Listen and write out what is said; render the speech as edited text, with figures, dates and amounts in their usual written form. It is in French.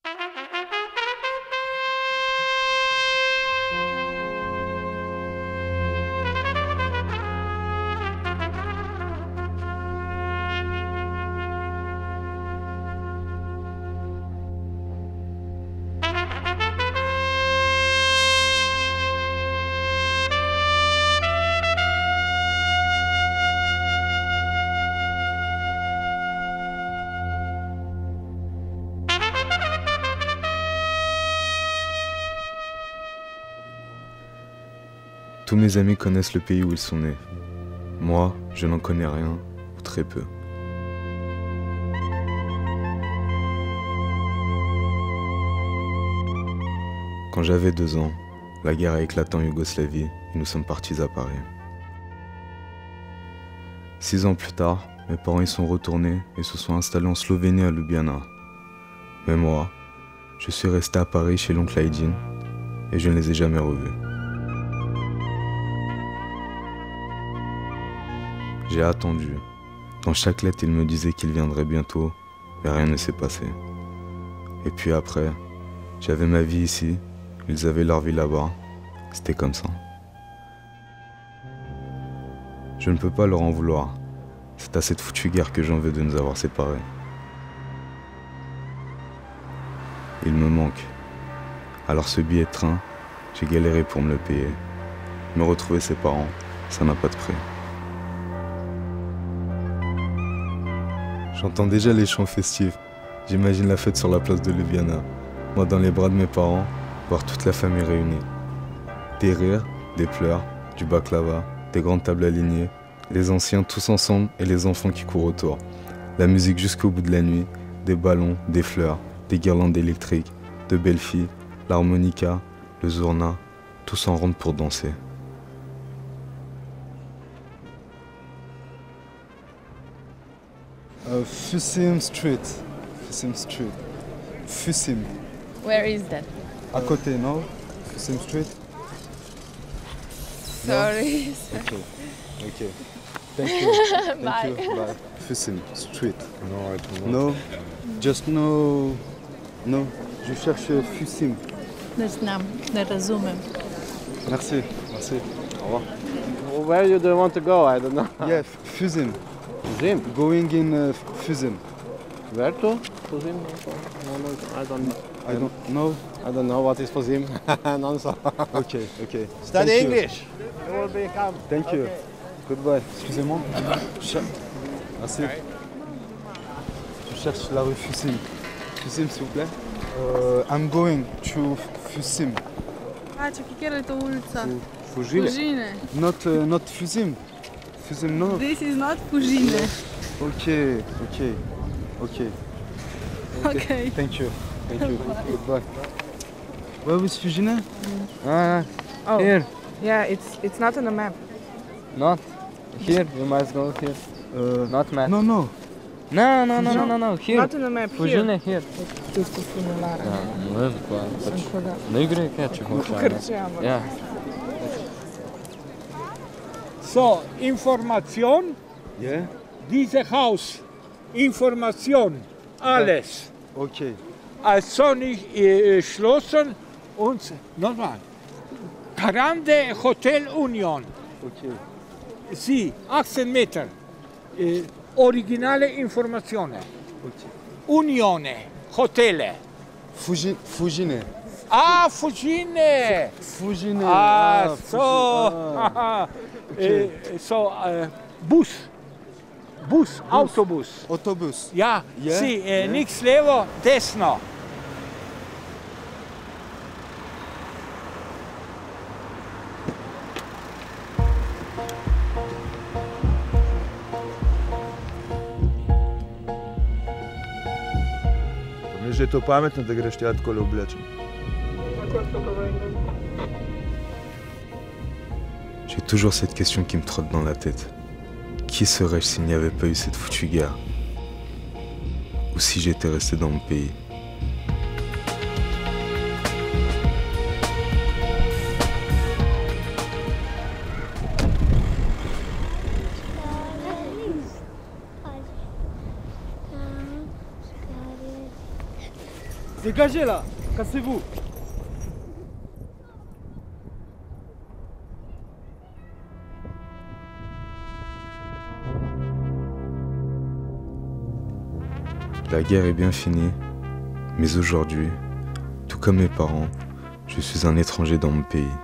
Tous mes amis connaissent le pays où ils sont nés. Moi, je n'en connais rien, ou très peu. Quand j'avais 2 ans, la guerre a éclaté en Yougoslavie et nous sommes partis à Paris. 6 ans plus tard, mes parents y sont retournés et se sont installés en Slovénie à Ljubljana. Mais moi, je suis resté à Paris chez l'oncle Aydin et je ne les ai jamais revus. J'ai attendu. Dans chaque lettre, il me disait qu'il viendrait bientôt, mais rien ne s'est passé. Et puis après, j'avais ma vie ici, ils avaient leur vie là-bas. C'était comme ça. Je ne peux pas leur en vouloir. C'est à cette foutue guerre que j'en veux de nous avoir séparés. Il me manque. Alors ce billet de train, j'ai galéré pour me le payer. Me retrouver ses parents, ça n'a pas de prix. J'entends déjà les chants festifs. J'imagine la fête sur la place de Ljubljana. Moi dans les bras de mes parents, voir toute la famille réunie. Des rires, des pleurs, du baklava, des grandes tables alignées, les anciens tous ensemble et les enfants qui courent autour. La musique jusqu'au bout de la nuit, des ballons, des fleurs, des guirlandes électriques, de belles filles, l'harmonica, le zurna, tous en ronde pour danser. Fusim Street. Fusim Street. Fusim. Where is that? À côté, non? Fusim Street. Sorry. Okay. Okay. Thank you. Thank Bye. you. Bye. Fusim Street. No, I don't know. No. Just no. No. Je cherche Fusim. Ne razumem. Merci. Merci. Au revoir. Where you do want to go? I don't know. Yeah, Fusim. Zim? Going in Fusim. Where to? To Zim? No, I don't know. I don't know. I don't know what is for Zim. No, so. Okay. Okay. Study Thank you. English. You will become. Thank you. Goodbye. Excusez-moi. Merci. Je cherche la rue Fusim. Fusim, s'il vous plaît. I'm going to Fusim. Čekaj, kjer je to ulica? Fujile. Fužine. Not Fusim. Fusim, no. This is not Fužine. Okay. Okay. Okay. Okay. Thank you. Thank you. Goodbye. Where is Fužine? Oh, Here. yeah, it's not on the map. Not. Here. You must go here. Not mad. No, no. No. Here. Not on the map. Fujile here. Tusto similar. Ne znam. Ne igre keče hoče. Krčemo. Ja. So, Information, Yeah. dieses Haus, Information, alles. Okay. Als Sonnig schlossen und nochmal. Grande Hotel Union. Okay. Sì, 18 Meter. Originale Informazione. Okay. Unione, Hotele. Fužine. Ah, Fugine. Fužine. Ah, Fužine. so. Ah. Okay. So, Bus, Autobus. Autobus. Ja, Yeah, sì, yeah. nichts levo, desno. Že je to pametno, da greš tja tako oblečen. J'ai toujours cette question qui me trotte dans la tête. Qui serais-je s'il n'y avait pas eu cette foutue guerre? Ou si j'étais resté dans mon pays? Dégagez là. Cassez-vous. La guerre est bien finie, mais aujourd'hui, tout comme mes parents, je suis un étranger dans mon pays.